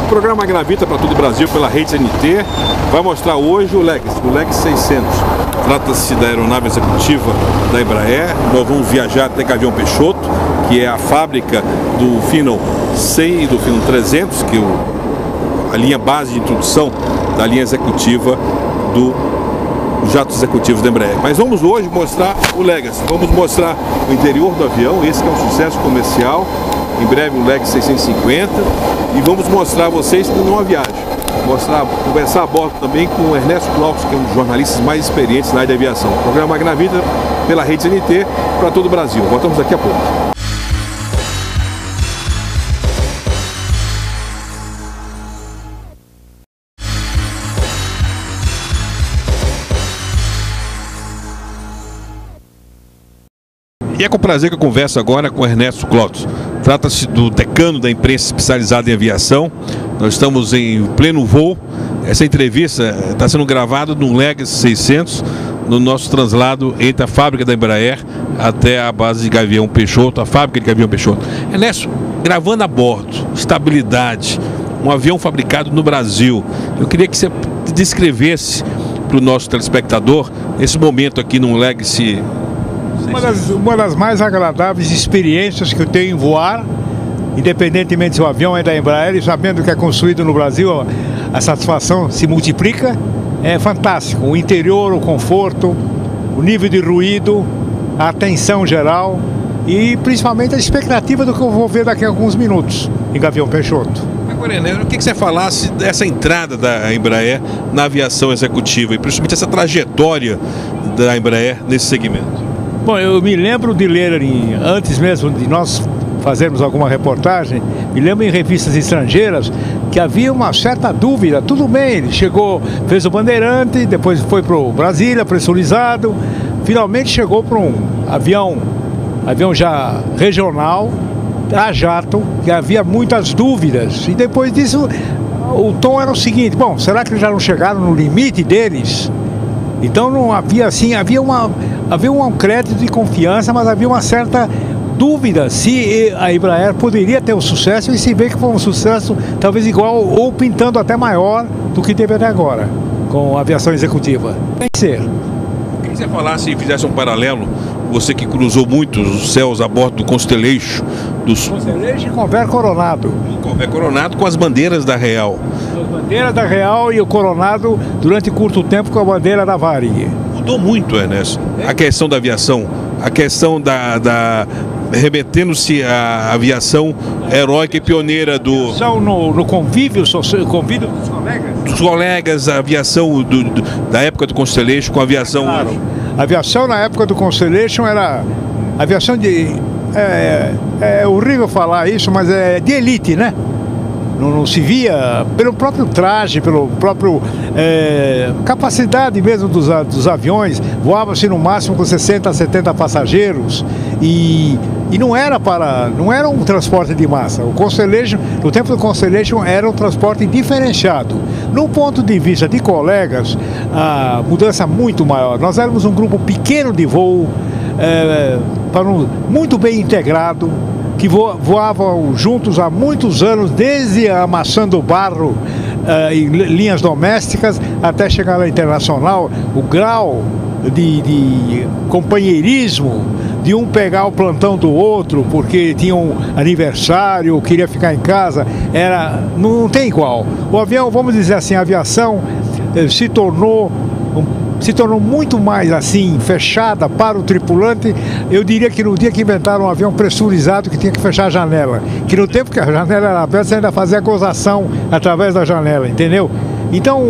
O programa Gravita para todo o Brasil pela Rede CNT vai mostrar hoje o Legacy 600. Trata-se da aeronave executiva da Embraer. Nós vamos viajar até Gavião Peixoto, que é a fábrica do Phenom 100 e do Phenom 300, que é a linha base de introdução da linha executiva dos jatos executivos da Embraer. Mas vamos hoje mostrar o Legacy. Vamos mostrar o interior do avião, esse que é um sucesso comercial. Em breve o Legacy 650, e vamos mostrar a vocês numa viagem. Conversar a bordo também com o Ernesto Clóvis, que é um dos jornalistas mais experientes na área de aviação. O programa Gravita pela Rede CNT para todo o Brasil. Voltamos daqui a pouco. E é com prazer que eu converso agora com o Ernesto Clóvis. Trata-se do decano da imprensa especializada em aviação. Nós estamos em pleno voo. Essa entrevista está sendo gravada no Legacy 600, no nosso translado entre a fábrica da Embraer até a base de Gavião Peixoto, a fábrica de Gavião Peixoto. Ernesto, gravando a bordo, estabilidade, um avião fabricado no Brasil. Eu queria que você descrevesse para o nosso telespectador esse momento aqui no Legacy. Uma das mais agradáveis experiências que eu tenho em voar, independentemente se o avião é da Embraer, e sabendo que é construído no Brasil, a satisfação se multiplica. É fantástico. O interior, o conforto, o nível de ruído, a atenção geral e principalmente a expectativa do que eu vou ver daqui a alguns minutos em Gavião Peixoto. Agora, Ernesto, eu queria que você falasse dessa entrada da Embraer na aviação executiva e principalmente essa trajetória da Embraer nesse segmento. Bom, eu me lembro de ler, antes mesmo de nós fazermos alguma reportagem, me lembro em revistas estrangeiras que havia uma certa dúvida. Tudo bem, ele chegou, fez o Bandeirante, depois foi para o Brasília, pressurizado, finalmente chegou para um avião já regional, a jato, que havia muitas dúvidas. E depois disso, o tom era o seguinte: bom, será que já não chegaram no limite deles? Então não havia assim, havia um crédito de confiança, mas havia uma certa dúvida se a Embraer poderia ter um sucesso, e se vê que foi um sucesso talvez igual ou pintando até maior do que teve até agora com a aviação executiva. Tem que ser. Eu queria que você falasse e fizesse um paralelo, você que cruzou muitos céus a bordo do Constellation. Constellation e Convair Coronado. O Convair Coronado com as bandeiras da Real. A bandeira da Real e o Coronado durante curto tempo com a bandeira da Varig. Mudou muito, Ernesto, a questão da aviação, a questão remetendo-se à aviação heróica e pioneira do... No convívio dos colegas? Dos colegas, a aviação da época do Constellation com a aviação... Claro. A aviação na época do Constellation era aviação de... É horrível falar isso, mas é de elite, né? Não se via pelo próprio traje, pelo próprio capacidade mesmo dos aviões. Voava-se no máximo com 60 a 70 passageiros e não era um transporte de massa. O Constellation, no tempo do Constellation, era um transporte diferenciado. No ponto de vista de colegas, a mudança muito maior. Nós éramos um grupo pequeno de voo, muito bem integrado, que voavam juntos há muitos anos, desde amassando barro em linhas domésticas até chegar na internacional. O grau de companheirismo, de um pegar o plantão do outro porque tinha um aniversário, queria ficar em casa, não tem igual. O avião, vamos dizer assim, a aviação se tornou muito mais assim, fechada para o tripulante. Eu diria que no dia que inventaram um avião pressurizado que tinha que fechar a janela, que no tempo que a janela era aberta, você ainda fazia a gozação através da janela, entendeu? Então,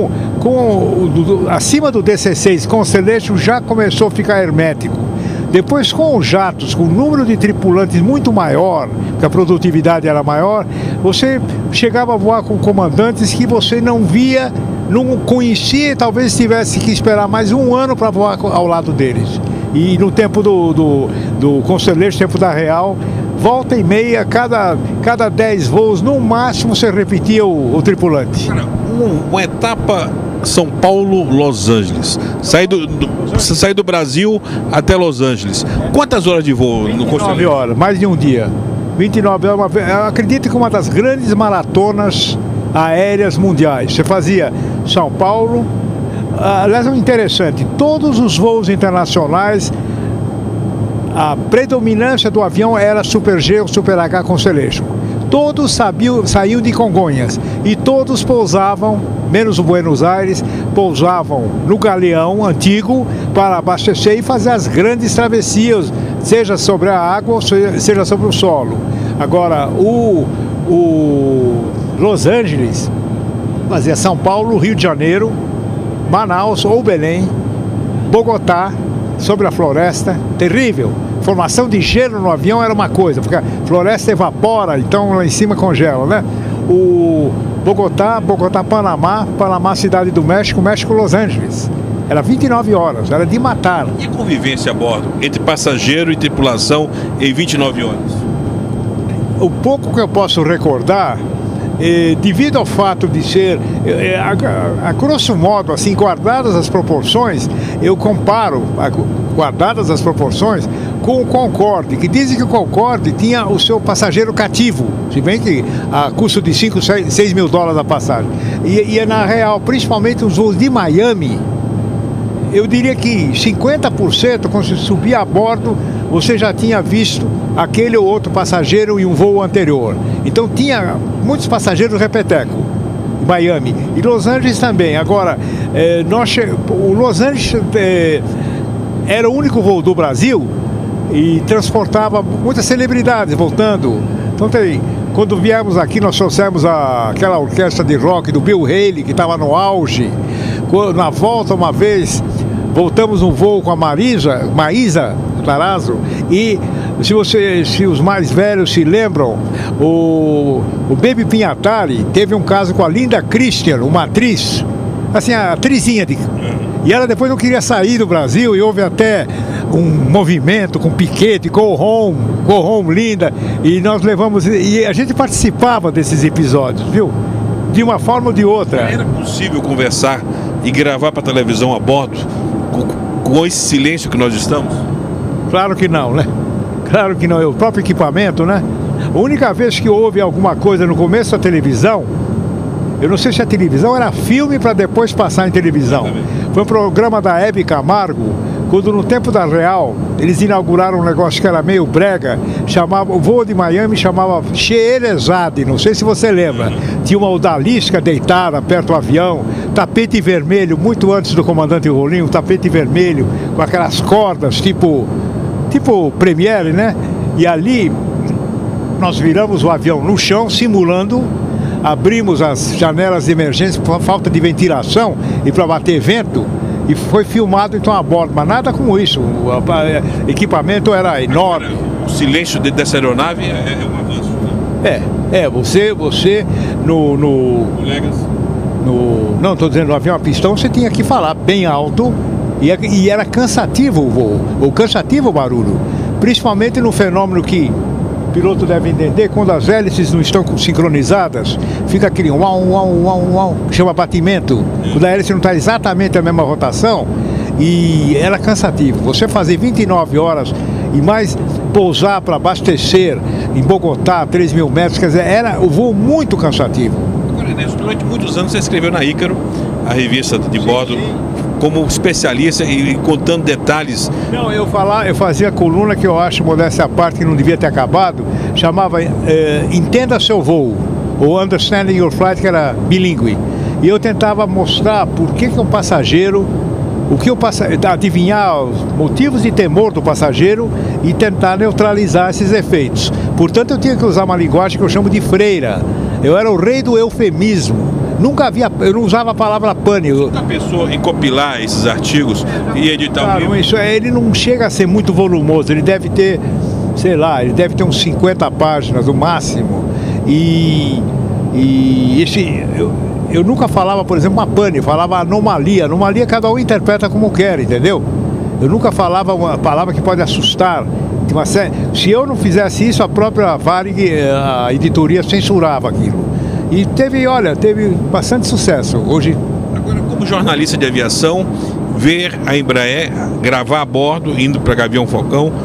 acima do DC-6, Constellation já começou a ficar hermético. Depois, com os jatos, com o número de tripulantes muito maior, porque a produtividade era maior, você chegava a voar com comandantes que você não via, não conhecia, talvez tivesse que esperar mais um ano para voar ao lado deles. E no tempo do Constellation, tempo da Real, volta e meia, cada 10 voos, no máximo, você repetia o tripulante. Uma etapa São Paulo, Los Angeles. Sair do Brasil até Los Angeles. Quantas horas de voo? 9 horas, mais de um dia. 29 horas, eu acredito que uma das grandes maratonas aéreas mundiais. Você fazia São Paulo, aliás, é interessante, todos os voos internacionais, a predominância do avião era Super G ou Super H Constellation. Todos saíam de Congonhas e todos pousavam, menos o Buenos Aires, pousavam no Galeão antigo para abastecer e fazer as grandes travessias, seja sobre a água ou seja sobre o solo. Agora, o Los Angeles fazia São Paulo, Rio de Janeiro, Manaus ou Belém, Bogotá, sobre a floresta, terrível. Formação de gelo no avião era uma coisa, porque a floresta evapora, então lá em cima congela, né? O Bogotá, Panamá, Cidade do México, Los Angeles. Era 29 horas, era de matar. E a convivência a bordo, entre passageiro e tripulação em 29 horas? O pouco que eu posso recordar, devido ao fato de ser, a grosso modo, assim, guardadas as proporções, eu comparo, guardadas as proporções, com o Concorde, que dizem que o Concorde tinha o seu passageiro cativo, se bem que a custo de 5, 6 mil dólares a passagem. E na real, principalmente os voos de Miami, eu diria que 50%, quando você subia a bordo, você já tinha visto aquele ou outro passageiro em um voo anterior. Então tinha muitos passageiros repeteco, Miami. E Los Angeles também. Agora, o Los Angeles era o único voo do Brasil e transportava muitas celebridades voltando. Então quando viemos aqui, nós trouxemos aquela orquestra de rock do Bill Haley, que estava no auge. Na volta, uma vez, voltamos um voo com a Maísa Tarazzo, e se os mais velhos se lembram, o Baby Pinhatari teve um caso com a Linda Christian, uma atriz, assim, a atrizinha e ela depois não queria sair do Brasil, e houve até um movimento com piquete, go home Linda, e nós levamos, e a gente participava desses episódios, viu? De uma forma ou de outra. Era possível conversar e gravar para televisão a bordo com esse silêncio que nós estamos? Claro que não, né? Claro que não, é o próprio equipamento, né? A única vez que houve alguma coisa no começo da televisão, eu não sei se a televisão era filme para depois passar em televisão. Foi um programa da Hebe Camargo, quando no tempo da Real, eles inauguraram um negócio que era meio brega, o voo de Miami chamava Scheherazade, não sei se você lembra. Tinha uma odalisca deitada perto do avião, tapete vermelho, muito antes do comandante Rolinho, um tapete vermelho, com aquelas cordas, tipo Premiere, né? E ali, nós viramos o avião no chão, simulando, abrimos as janelas de emergência por falta de ventilação e para bater vento, e foi filmado então a bordo, mas nada como isso, o equipamento era enorme. O silêncio dessa aeronave é um avanço, né? Você não estou dizendo no avião a pistão, você tinha que falar bem alto, e era cansativo o voo, ou cansativo o barulho, principalmente no fenômeno que o piloto deve entender, quando as hélices não estão sincronizadas, fica aquele uau, chama batimento, quando a hélice não está exatamente a mesma rotação, e era cansativo. Você fazer 29 horas e mais pousar para abastecer em Bogotá, 3 mil metros, quer dizer, era o voo muito cansativo. Agora, Ernesto, durante muitos anos você escreveu na Ícaro, a revista de bordo, como especialista e contando detalhes. Não, eu fazia coluna que eu acho, modéstia à parte, que não devia ter acabado, chamava Entenda Seu Voo, ou Understanding Your Flight, que era bilíngue. E eu tentava mostrar por que um passageiro, adivinhar os motivos de temor do passageiro e tentar neutralizar esses efeitos. Portanto, eu tinha que usar uma linguagem que eu chamo de freira. Eu era o rei do eufemismo. Eu não usava a palavra pânico. Você já pensou em compilar esses artigos e editar um livro? Ele não chega a ser muito volumoso, ele deve ter, sei lá, uns 50 páginas no máximo. Eu nunca falava, por exemplo, uma pane, falava anomalia. Anomalia cada um interpreta como quer, entendeu? Eu nunca falava uma palavra que pode assustar. Se eu não fizesse isso, a própria Varig, a editoria, censurava aquilo. E teve bastante sucesso. Hoje, agora, como jornalista de aviação, ver a Embraer gravar a bordo, indo para Gavião Falcão,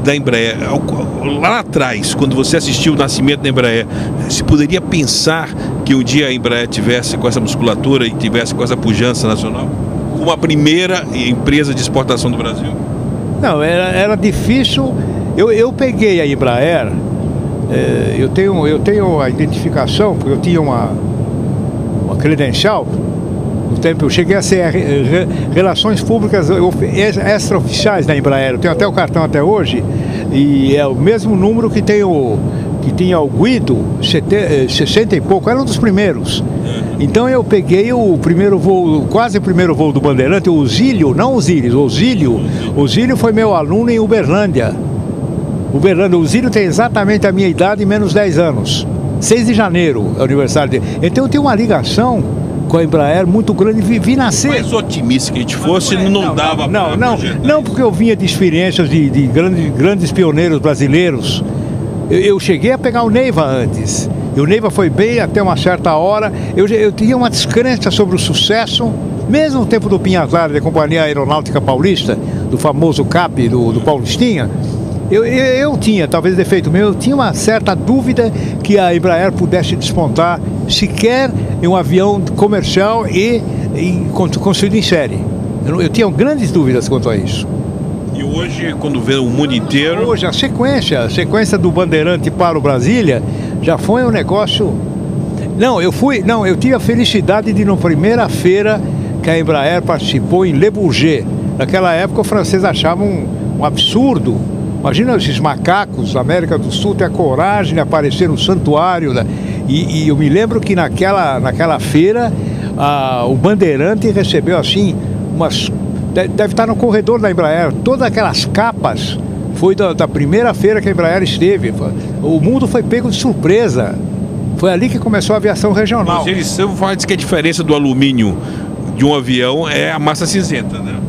da Embraer. Lá atrás, quando você assistiu o nascimento da Embraer, se poderia pensar que um dia a Embraer tivesse com essa musculatura e tivesse com essa pujança nacional? Como a primeira empresa de exportação do Brasil? Não, era difícil. Eu peguei a Embraer, eu tenho a identificação, porque eu tinha uma credencial. No tempo eu cheguei a ser relações públicas extraoficiais da Embraer. Eu tenho até o cartão até hoje, e é o mesmo número que tinha o Guido, 60 e pouco, era um dos primeiros. Então eu peguei o primeiro voo, quase o primeiro voo do Bandeirante, o Osílio, não Osíris, Osílio. Osílio foi meu aluno em Uberlândia. O Osílio tem exatamente a minha idade e menos 10 anos. 6 de janeiro é o aniversário dele. Então eu tenho uma ligação com a Embraer muito grande, vi nascer. Mais otimista que a gente fosse, não dava para projetar. Não, porque eu vinha de experiências de grandes pioneiros brasileiros. Eu cheguei a pegar o Neiva antes. E o Neiva foi bem até uma certa hora. Eu tinha uma descrença sobre o sucesso, mesmo no tempo do Pinhatara, da Companhia Aeronáutica Paulista, do famoso CAP, do Paulistinha. Eu tinha, talvez defeito meu, eu tinha uma certa dúvida que a Embraer pudesse despontar sequer em um avião comercial e construído em série. Eu tinha grandes dúvidas quanto a isso. E hoje, quando vê o mundo inteiro... Hoje, a sequência do Bandeirante para o Brasília já foi um negócio... Eu tive a felicidade de ir na primeira feira que a Embraer participou em Le Bourget. Naquela época, os franceses achavam um absurdo. Imagina esses macacos da América do Sul ter a coragem de aparecer no santuário. E eu me lembro que naquela feira, o Bandeirante recebeu assim, deve estar no corredor da Embraer, todas aquelas capas, foi da primeira feira que a Embraer esteve. O mundo foi pego de surpresa. Foi ali que começou a aviação regional. Mas eles falam que a diferença do alumínio de um avião é a massa cinzenta, né?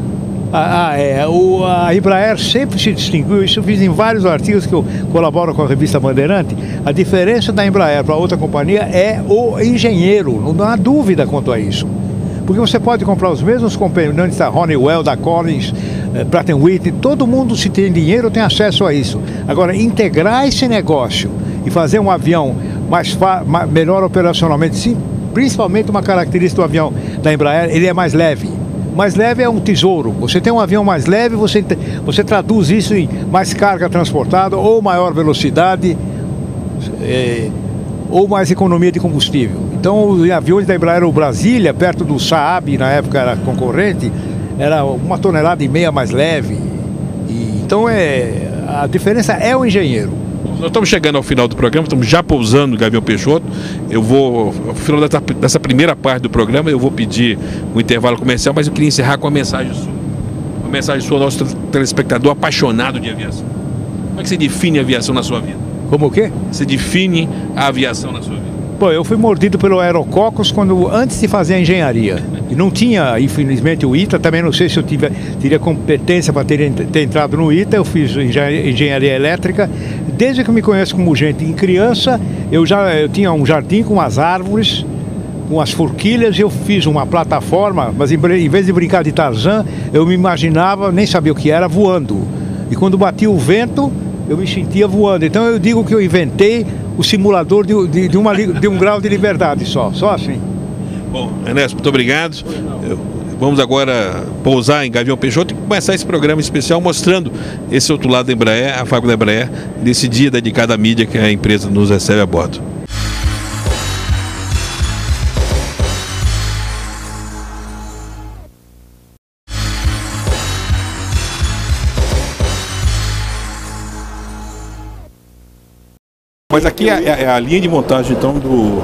A Embraer sempre se distinguiu, isso eu fiz em vários artigos que eu colaboro com a revista Bandeirante. A diferença da Embraer para outra companhia é o engenheiro, não há dúvida quanto a isso. Porque você pode comprar os mesmos componentes da Honeywell, da Collins, Pratt & Whitney, todo mundo, se tem dinheiro, tem acesso a isso. Agora, integrar esse negócio e fazer um avião melhor operacionalmente, sim, principalmente uma característica do avião da Embraer, ele é mais leve. Mais leve é um tesouro. Você tem um avião mais leve, você traduz isso em mais carga transportada, ou maior velocidade, ou mais economia de combustível. Então, os aviões da Embraer, o Brasília, perto do Saab, na época era concorrente, era 1,5 toneladas mais leve. Então, a diferença é o engenheiro. Nós estamos chegando ao final do programa, estamos já pousando no Gavião Peixoto. Eu vou, ao final dessa primeira parte do programa, eu vou pedir um intervalo comercial, mas eu queria encerrar com uma mensagem sua. Uma mensagem sua ao nosso telespectador apaixonado de aviação. Como é que você define a aviação na sua vida? Como o quê? Você define a aviação na sua vida? Bom, eu fui mordido pelo aerococcus antes de fazer a engenharia. E não tinha, infelizmente, o ITA. Também não sei se eu teria competência para ter entrado no ITA. Eu fiz engenharia elétrica. Desde que eu me conheço como gente em criança, eu tinha um jardim com as árvores, com as forquilhas. Eu fiz uma plataforma, mas em vez de brincar de Tarzan, eu me imaginava, nem sabia o que era, voando. E quando batia o vento, eu me sentia voando. Então eu digo que eu inventei o simulador de um grau de liberdade só assim. Bom, Ernesto, muito obrigado. Vamos agora pousar em Gavião Peixoto e começar esse programa especial mostrando esse outro lado da Embraer, a fábrica da Embraer, nesse dia dedicado à mídia que a empresa nos recebe a bordo. Mas aqui é a linha de montagem, então, do...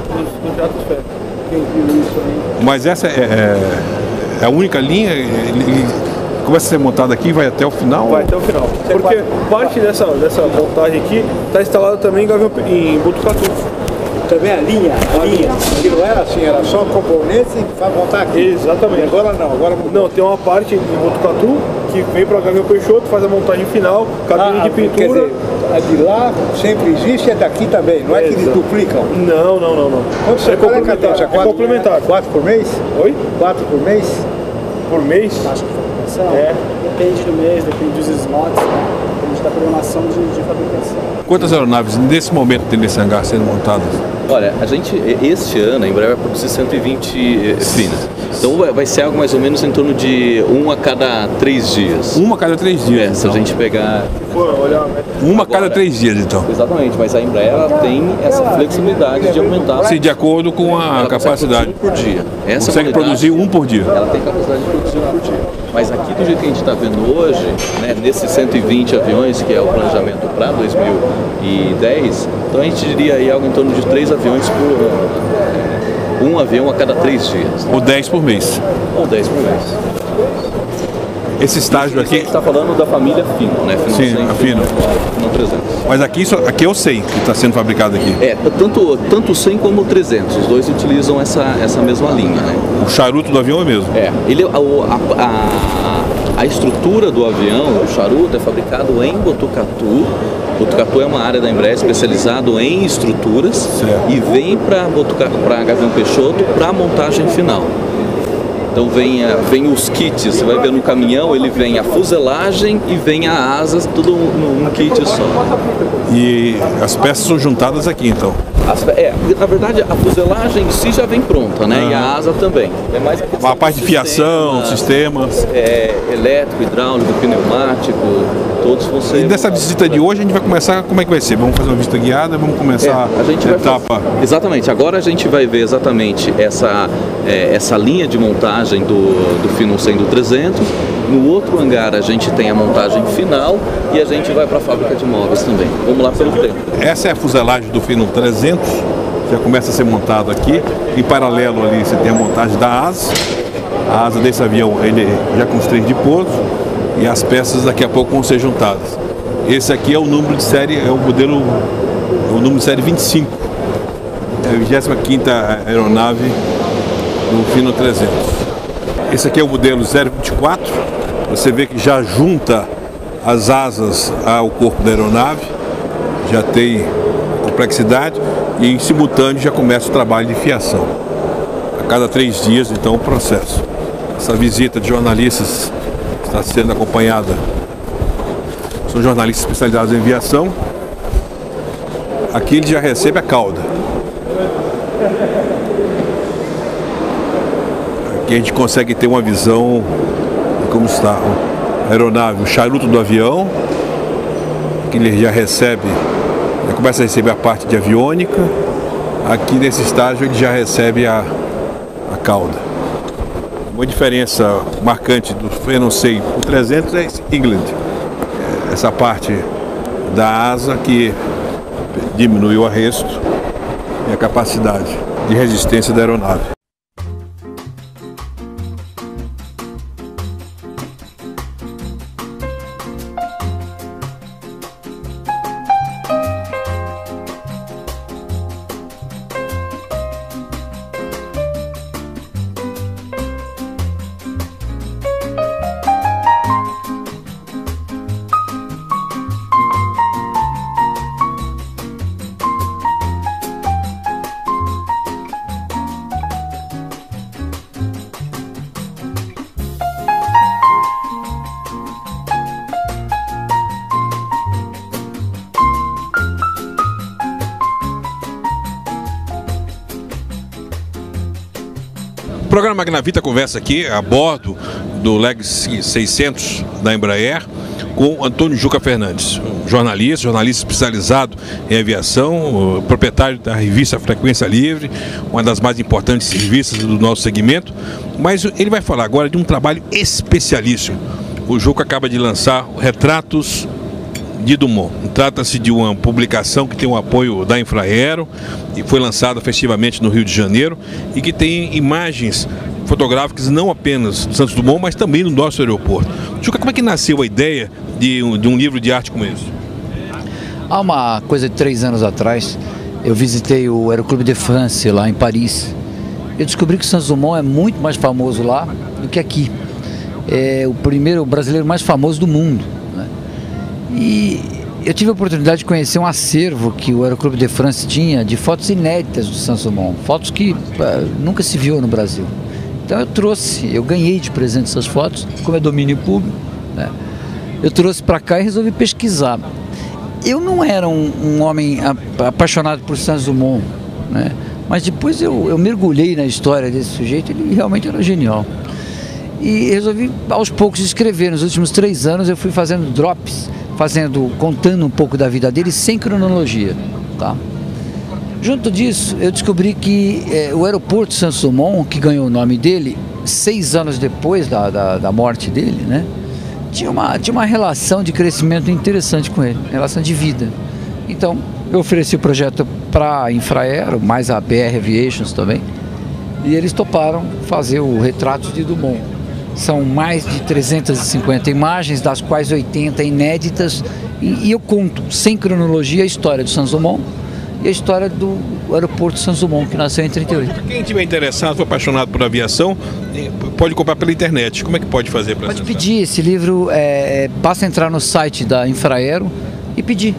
Mas essa é a única linha? Ele começa a ser montado aqui e vai até o final? Vai até o final. Porque parte dessa montagem aqui está instalada também em Botucatu. Também a linha, que não era assim, era só componentes e vai montar aqui. Exatamente. E agora não, Não, tem uma parte em Botucatu que vem para o Gavião Peixoto, faz a montagem final, cabine de pintura. Quer dizer, a de lá sempre existe, é daqui também, não é que eles duplicam? Não. Quanto é complementar? É complementar. 4 por mês? Oi? 4 por mês? Por mês? Depende do mês, depende dos slots, depende da programação de fabricação. Quantas aeronaves nesse momento tem nesse hangar sendo montadas? Olha, a gente, este ano, a Embraer vai produzir 120 finas. Então vai ser algo mais ou menos em torno de 1 a cada 3 dias. 1 a cada 3 dias, então. Se a gente pegar... Uma a cada 3 dias, então. Exatamente, mas a Embraer ela tem essa flexibilidade de aumentar... Sim, de acordo com a capacidade. Por dia. Essa consegue produzir um por dia. Ela tem capacidade de produzir um por dia. Mas aqui, do jeito que a gente está vendo hoje, né, nesses 120 aviões, que é o planejamento para 2010, então a gente diria aí algo em torno de 3 aviões por ano. Um avião a cada 3 dias. Ou 10 por mês. Ou 10 por mês. Esse estágio aqui... A gente está falando da família Fino, né? Fino sim, 100, a Fino. Fino 300. Mas aqui eu sei que está sendo fabricado aqui. Tanto o 100 como o 300. Os dois utilizam essa mesma linha, né? O charuto do avião é mesmo? A estrutura do avião, o charuto, é fabricado em Botucatu. Botucatu é uma área da Embraer especializada em estruturas. Certo. E vem para Gavião Peixoto para a montagem final. Então vem os kits, você vai ver no caminhão, ele vem a fuselagem e vem a asa, tudo num kit só. E as peças são juntadas aqui então? Na verdade a fuselagem em si já vem pronta, né? E a asa também. É mais a parte de fiação, sistemas. Elétrico, hidráulico, pneumático, todos vão ser... E dessa visita de hoje a gente vai começar, como é que vai ser? Vamos fazer uma visita guiada, vamos começar a etapa... Exatamente, agora a gente vai ver exatamente essa linha de montagem do Fino 100 do 300. No outro hangar a gente tem a montagem final e a gente vai para a fábrica de móveis também. Vamos lá pelo tempo. Essa é a fuselagem do Fino 300, já começa a ser montado aqui. Em paralelo ali você tem a montagem da asa. A asa desse avião ele já com os trens de pouso e as peças daqui a pouco vão ser juntadas. Esse aqui é o número de série, é o número de série 25. É a 25ª aeronave do Fino 300. Esse aqui é o modelo 024, você vê que já junta as asas ao corpo da aeronave, já tem complexidade e em simultâneo já começa o trabalho de fiação. A cada 3 dias, então, o processo. Essa visita de jornalistas está sendo acompanhada, são jornalistas especializados em aviação. Aqui ele já recebe a cauda. Aqui a gente consegue ter uma visão de como está a aeronave, o charuto do avião, que ele já recebe, já começa a receber a parte de aviônica. Aqui nesse estágio ele já recebe a cauda. Uma diferença marcante do Fino 100 por 300 é England. Essa parte da asa que diminui o arresto e a capacidade de resistência da aeronave. O programa Magnavita conversa aqui a bordo do Legacy 600 da Embraer com Antônio Juca Fernandes, jornalista especializado em aviação, proprietário da revista Frequência Livre, uma das mais importantes revistas do nosso segmento, mas ele vai falar agora de um trabalho especialíssimo. O Juca acaba de lançar Retratos de Dumont. Trata-se de uma publicação que tem o apoio da Infraero e foi lançada festivamente no Rio de Janeiro e que tem imagens fotográficas não apenas do Santos Dumont, mas também no nosso aeroporto. Juca, como é que nasceu a ideia de um livro de arte como esse? Há uma coisa de 3 anos atrás, eu visitei o Aeroclube de France lá em Paris. Eu descobri que o Santos Dumont é muito mais famoso lá do que aqui. É o brasileiro mais famoso do mundo, né? E eu tive a oportunidade de conhecer um acervo que o Aeroclube de France tinha de fotos inéditas do Santos Dumont, fotos que nunca se viu no Brasil. Então eu ganhei de presente essas fotos, como é domínio público, né? eu trouxe para cá e resolvi pesquisar. Eu não era um homem apaixonado por Santos Dumont, né? Mas depois eu mergulhei na história desse sujeito, ele realmente era genial. E resolvi aos poucos escrever. Nos últimos 3 anos eu fui fazendo drops, contando um pouco da vida dele sem cronologia, tá? Junto disso, eu descobri que o aeroporto Santos Dumont, que ganhou o nome dele 6 anos depois da morte dele, né? Tinha uma relação de crescimento interessante com ele, relação de vida. Então, eu ofereci o projeto para a Infraero, mais a BR Aviations também, e eles toparam fazer o retrato de Dumont. São mais de 350 imagens, das quais 80 inéditas, e eu conto, sem cronologia, a história do Santos Dumont e a história do aeroporto Santos Dumont, que nasceu em 38. Quem estiver interessado, for apaixonado por aviação, pode comprar pela internet. Como é que pode fazer para Pode pedir esse livro, basta entrar no site da Infraero e pedir,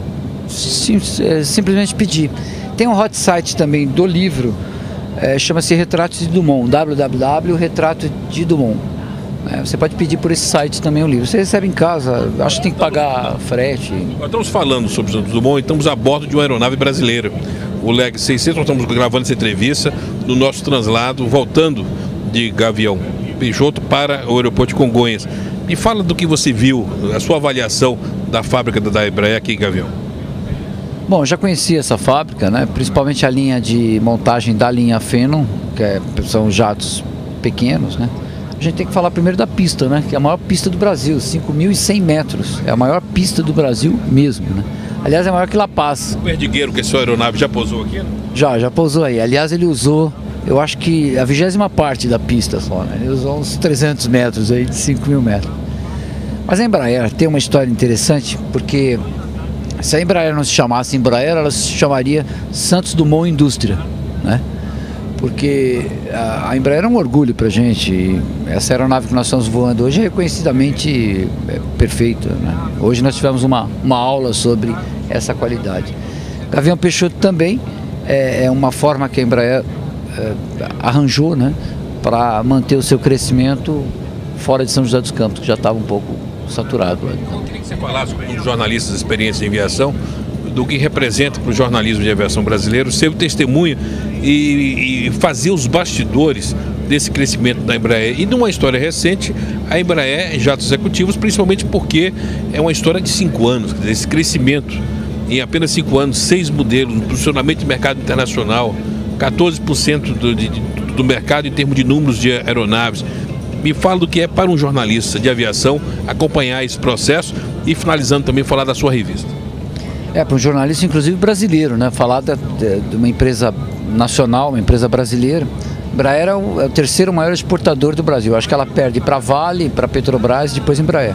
simplesmente pedir. Tem um hot site também do livro, chama-se Retratos de Dumont, www.retrato de Dumont. Você pode pedir por esse site também o livro. Você recebe em casa, acho que tem que pagar frete. Nós estamos falando sobre o Santos Dumont e estamos a bordo de uma aeronave brasileira, o Legacy 600. Nós estamos gravando essa entrevista no nosso translado, voltando de Gavião Peixoto para o aeroporto de Congonhas. Me fala do que você viu, a sua avaliação da fábrica da Embraer aqui em Gavião. Bom, já conheci essa fábrica, né? Principalmente a linha de montagem da linha Phenom, são jatos pequenos, né? A gente tem que falar primeiro da pista, né? Que é a maior pista do Brasil, 5.100 metros. É a maior pista do Brasil mesmo, né? Aliás, é maior que La Paz. O Perdigueiro, que é sua aeronave, já pousou aqui? Né? Já pousou aí. Aliás, ele usou, eu acho que a 20ª parte da pista só, né? Ele usou uns 300 metros aí, de 5.000 metros. Mas a Embraer tem uma história interessante, porque se a Embraer não se chamasse Embraer, ela se chamaria Santos Dumont Indústria, né? Porque a Embraer é um orgulho para a gente, e essa aeronave que nós estamos voando hoje é reconhecidamente perfeita, né? Hoje nós tivemos uma aula sobre essa qualidade. Gavião Peixoto também é uma forma que a Embraer arranjou, né, para manter o seu crescimento fora de São José dos Campos, que já estava um pouco saturado. Eu queria que você falasse com os jornalistas experientes em aviação do que representa para o jornalismo de aviação brasileiro, ser o testemunho e fazer os bastidores desse crescimento da Embraer. E numa história recente, a Embraer em jatos executivos, principalmente porque é uma história de 5 anos, quer dizer, esse crescimento em apenas 5 anos, 6 modelos, um posicionamento de mercado internacional, 14% do mercado em termos de números de aeronaves. Me fala do que é para um jornalista de aviação acompanhar esse processo e, finalizando, também falar da sua revista. Para um jornalista, inclusive brasileiro, né? Falar de uma empresa nacional, uma empresa brasileira. A Embraer é o terceiro maior exportador do Brasil. Acho que ela perde para a Vale, para a Petrobras e depois a Embraer.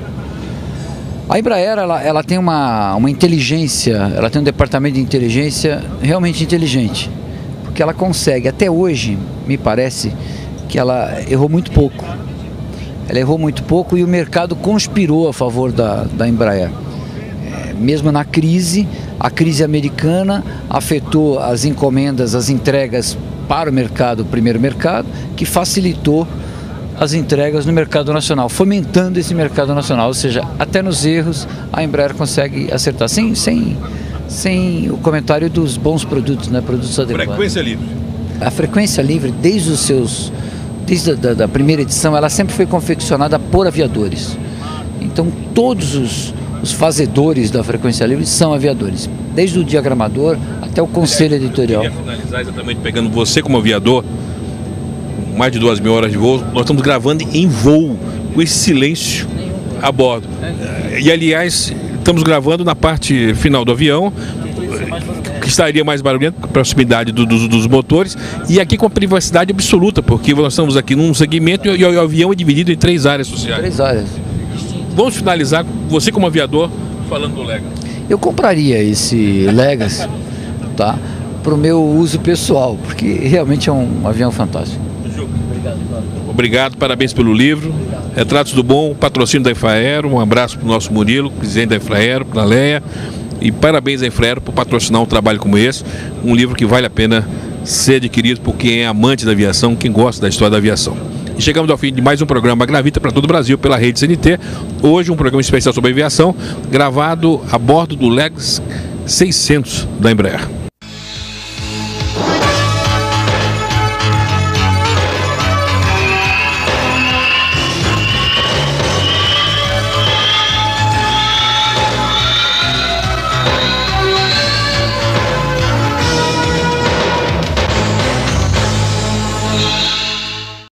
A Embraer ela tem uma inteligência, ela tem um departamento de inteligência realmente inteligente. Porque ela consegue, até hoje, me parece, que ela errou muito pouco. Ela errou muito pouco e o mercado conspirou a favor da Embraer. Mesmo na crise, a crise americana afetou as encomendas, as entregas para o mercado, o primeiro mercado, que facilitou as entregas no mercado nacional, fomentando esse mercado nacional. Ou seja, até nos erros a Embraer consegue acertar, sem o comentário dos bons produtos, né? Produtos adequados. Frequência livre. A frequência livre, desde a primeira edição, ela sempre foi confeccionada por aviadores. Então todos os fazedores da frequência livre são aviadores, desde o diagramador até o conselho editorial. Eu queria finalizar exatamente pegando você como aviador, mais de 2.000 horas de voo, nós estamos gravando em voo, com esse silêncio a bordo. E aliás, estamos gravando na parte final do avião, que estaria mais barulhento, com a proximidade dos motores, e aqui com a privacidade absoluta, porque nós estamos aqui num segmento e o avião é dividido em 3 áreas sociais. 3 áreas. Vamos finalizar, você como aviador, falando do Legacy. Eu compraria esse Legacy, tá, para o meu uso pessoal, porque realmente é um avião fantástico. Obrigado, parabéns pelo livro. Retratos do Bom, patrocínio da Infraero. Um abraço para o nosso Murilo, presidente da Infraero, para a Leia. E parabéns à Infraero por patrocinar um trabalho como esse. Um livro que vale a pena ser adquirido por quem é amante da aviação, quem gosta da história da aviação. E chegamos ao fim de mais um programa Gravita para todo o Brasil pela Rede CNT. Hoje um programa especial sobre aviação, gravado a bordo do Lex 600 da Embraer.